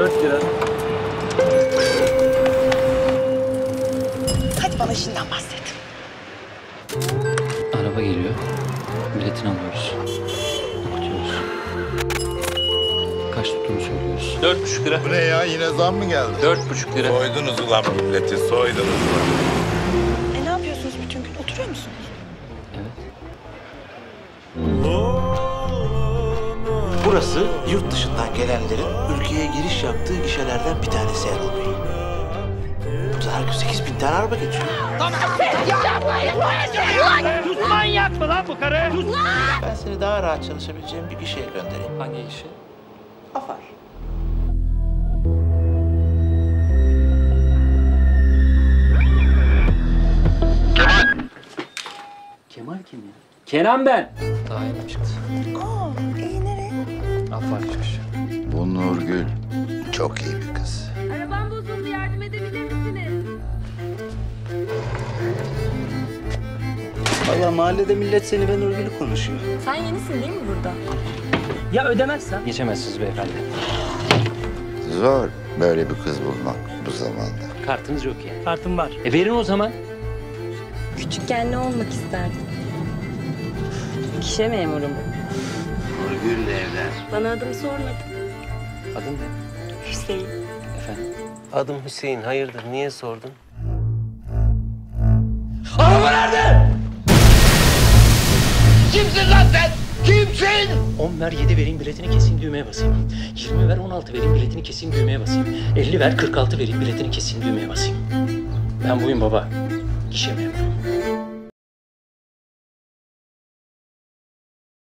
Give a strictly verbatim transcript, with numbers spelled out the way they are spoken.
dört lira. Hadi bana işinden bahset. Araba geliyor. Biletini alıyoruz. Okutuyoruz. Kaç tuttuğunu söylüyoruz. Dört buçuk lira. Bu ne ya? Yine zam mı geldi? Dört buçuk lira. Soydunuz ulan milleti, soydunuz. E ne yapıyorsunuz bütün gün? Oturuyor musunuz? Evet. Burası yurt dışından gelenlerin ülkeye giriş yaptığı gişelerden bir tanesi Erol Bey. Burada her gün sekiz bin tane araba geçiyor. Sus, manyak mı lan bu karı? Sus. Ben seni daha rahat çalışabileceğim bir gişeye göndereyim. Hangi işi? Afar. Kemal kim ya? Kenan ben. Daha yeni çıktı. Aa, iyi nereye? Afar çıkışı. Bu Nurgül çok iyi bir kız. Arabam bozuldu, yardım edebilir misiniz? Valla mahallede millet seni ve Nurgül'ü konuşuyor. Sen yenisin değil mi burada? Ya ödemezsen? Geçemezsiniz beyefendi. Zor böyle bir kız bulmak bu zamanda. Kartınız yok yani. Kartım var. E verin o zaman. Küçükken ne olmak isterdin? Gişe memuru mu? Nurgül'le evlen. Bana adımı sormadın. Adın ne? Hüseyin. Efendim? Adım Hüseyin. Hayırdır? Niye sordun? Araba nerede? Kimsin lan sen? Kimsin? on ver yedi vereyim biletini keseyim düğmeye basayım. yirmi ver on altı vereyim biletini keseyim düğmeye basayım. elli ver kırk altı vereyim biletini keseyim düğmeye basayım. Ben buyum baba. Gişe memuru.